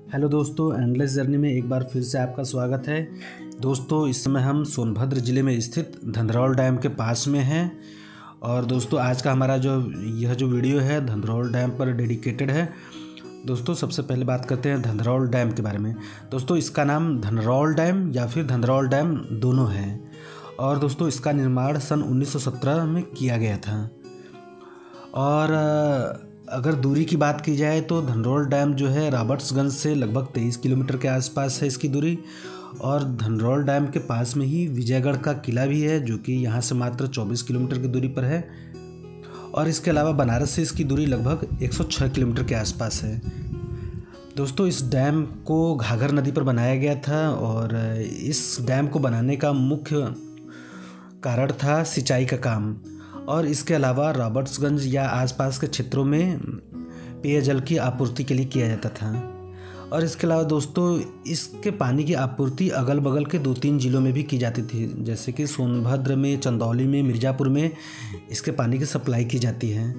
Hello दोस्तों, endless journey में एक बार फिर से आपका स्वागत है। दोस्तों, इस समय हम सोनभद्र ज़िले में स्थित धंधरौल डैम के पास में हैं। और दोस्तों, आज का हमारा जो वीडियो है धंधरौल डैम पर डेडिकेटेड है। दोस्तों, सबसे पहले बात करते हैं धंधरौल डैम के बारे में। दोस्तों, इसका नाम धंधरौल डैम या फिर धंधरौल डैम दोनों है। और दोस्तों, इसका निर्माण सन 1917 में किया गया था। और अगर दूरी की बात की जाए तो धंधरौल डैम जो है रॉबर्ट्सगंज से लगभग 23 किलोमीटर के आसपास है इसकी दूरी। और धंधरौल डैम के पास में ही विजयगढ़ का किला भी है, जो कि यहाँ से मात्र 24 किलोमीटर की दूरी पर है। और इसके अलावा बनारस से इसकी दूरी लगभग 106 किलोमीटर के आसपास है। दोस्तों, इस डैम को घाघर नदी पर बनाया गया था और इस डैम को बनाने का मुख्य कारण था सिंचाई का काम। और इसके अलावा रॉबर्ट्सगंज या आसपास के क्षेत्रों में पेयजल की आपूर्ति के लिए किया जाता था। और इसके अलावा दोस्तों, इसके पानी की आपूर्ति अगल बगल के 2-3 ज़िलों में भी की जाती थी, जैसे कि सोनभद्र में, चंदौली में, मिर्ज़ापुर में इसके पानी की सप्लाई की जाती है।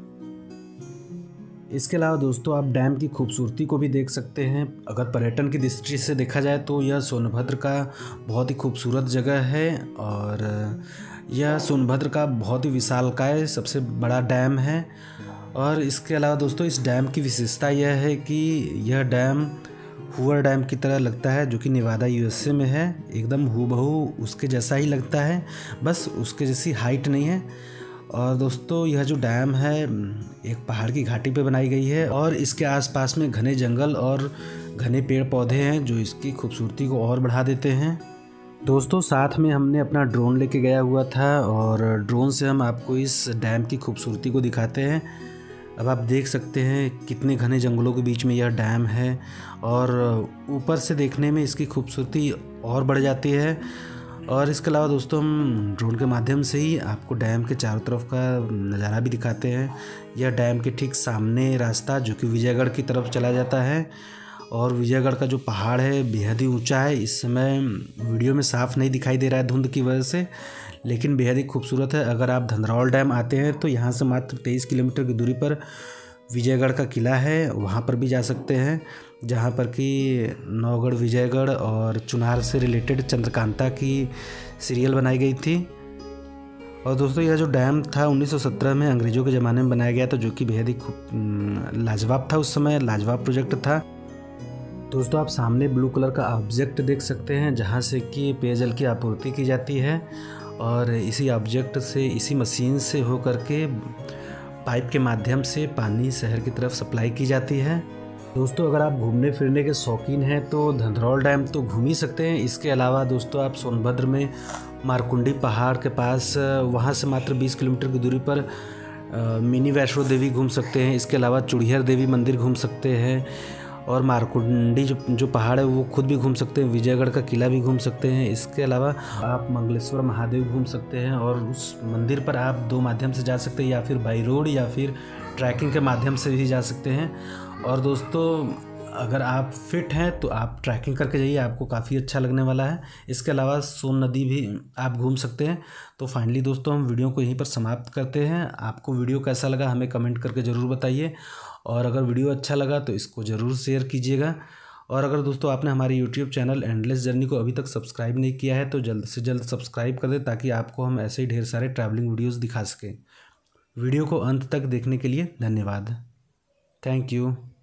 इसके अलावा दोस्तों, आप डैम की खूबसूरती को भी देख सकते हैं। अगर पर्यटन की दृष्टि से देखा जाए तो यह सोनभद्र का बहुत ही खूबसूरत जगह है। और यह सोनभद्र का बहुत ही विशालकाय सबसे बड़ा डैम है। और इसके अलावा दोस्तों, इस डैम की विशेषता यह है कि यह डैम हूवर डैम की तरह लगता है, जो कि नेवादा यूएसए में है। एकदम हूबहू उसके जैसा ही लगता है, बस उसके जैसी हाइट नहीं है। और दोस्तों, यह जो डैम है एक पहाड़ की घाटी पे बनाई गई है और इसके आसपास में घने जंगल और घने पेड़ पौधे हैं, जो इसकी खूबसूरती को और बढ़ा देते हैं। दोस्तों, साथ में हमने अपना ड्रोन लेके गया हुआ था और ड्रोन से हम आपको इस डैम की खूबसूरती को दिखाते हैं। अब आप देख सकते हैं कितने घने जंगलों के बीच में यह डैम है और ऊपर से देखने में इसकी खूबसूरती और बढ़ जाती है। और इसके अलावा दोस्तों, हम ड्रोन के माध्यम से ही आपको डैम के चारों तरफ का नज़ारा भी दिखाते हैं। यह डैम के ठीक सामने रास्ता जो कि विजयगढ़ की तरफ चला जाता है। और विजयगढ़ का जो पहाड़ है बेहद ही ऊंचा है। इस समय वीडियो में साफ़ नहीं दिखाई दे रहा है धुंध की वजह से, लेकिन बेहद ही खूबसूरत है। अगर आप धंधरौल डैम आते हैं तो यहाँ से मात्र 23 किलोमीटर की दूरी पर विजयगढ़ का किला है, वहाँ पर भी जा सकते हैं, जहाँ पर कि नौगढ़ विजयगढ़ और चुनार से रिलेटेड चंद्रकांता की सीरियल बनाई गई थी। और दोस्तों, यह जो डैम था 1917 में अंग्रेज़ों के ज़माने में बनाया गया था, जो कि बेहद ही लाजवाब था। उस समय लाजवाब प्रोजेक्ट था। दोस्तों, आप सामने ब्लू कलर का ऑब्जेक्ट देख सकते हैं, जहाँ से कि पेयजल की आपूर्ति की जाती है। और इसी ऑब्जेक्ट से, इसी मशीन से हो करके पाइप के माध्यम से पानी शहर की तरफ सप्लाई की जाती है। दोस्तों, अगर आप घूमने फिरने के शौकीन हैं तो धंधरौल डैम तो घूम ही सकते हैं। इसके अलावा दोस्तों, आप सोनभद्र में मारकुंडी पहाड़ के पास, वहाँ से मात्र 20 किलोमीटर की दूरी पर मिनी वैष्णो देवी घूम सकते हैं। इसके अलावा चुड़ियर देवी मंदिर घूम सकते हैं। और मारकुंडी जो पहाड़ है वो खुद भी घूम सकते हैं। विजयगढ़ का किला भी घूम सकते हैं। इसके अलावा आप मंगलेश्वर महादेव घूम सकते हैं और उस मंदिर पर आप 2 माध्यम से जा सकते हैं, या फिर बाई रोड या फिर ट्रैकिंग के माध्यम से भी जा सकते हैं। और दोस्तों, अगर आप फिट हैं तो आप ट्रैकिंग करके जाइए, आपको काफ़ी अच्छा लगने वाला है। इसके अलावा सोन नदी भी आप घूम सकते हैं। तो फाइनली दोस्तों, हम वीडियो को यहीं पर समाप्त करते हैं। आपको वीडियो कैसा लगा हमें कमेंट करके ज़रूर बताइए। और अगर वीडियो अच्छा लगा तो इसको ज़रूर शेयर कीजिएगा। और अगर दोस्तों आपने हमारे यूट्यूब चैनल एंडलेस जर्नी को अभी तक सब्सक्राइब नहीं किया है तो जल्द से जल्द सब्सक्राइब कर दें, ताकि आपको हम ऐसे ही ढेर सारे ट्रैवलिंग वीडियोज़ दिखा सकें। वीडियो को अंत तक देखने के लिए धन्यवाद। Thank you.